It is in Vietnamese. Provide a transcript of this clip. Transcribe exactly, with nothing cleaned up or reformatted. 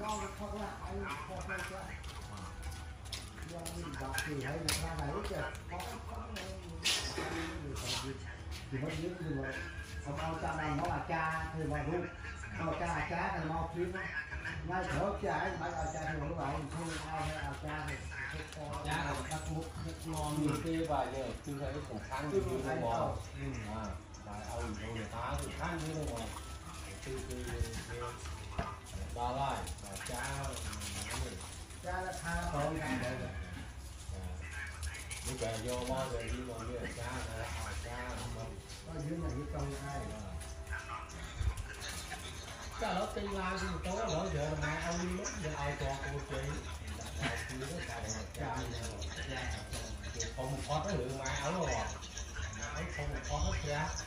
ngon không là anh không phải chứ do mình đọc thì thấy là ra này chứ có có thì vẫn biết nhưng mà không ao cha này nó là cha thì mà luôn nó cha cha thì nó phím ngay thở cha ấy mấy ao cha thì nó bảo không ao hay ao cha thì cha là các mục ngon như kia và giờ chưa thấy cũng khăn như thế bò à và ao thì người ta thì khăn như thế bò từ từ ba lại và cha cha là tha tội làm vậy rồi như vậy vô mò rồi đi mò như cha là ao cha có dưới này cái công hai cha nó tinh la thì tối đó giờ là mai ao đi mất giờ ao cho cô chị không một con nó lượng mai áo rồi không một con hết giá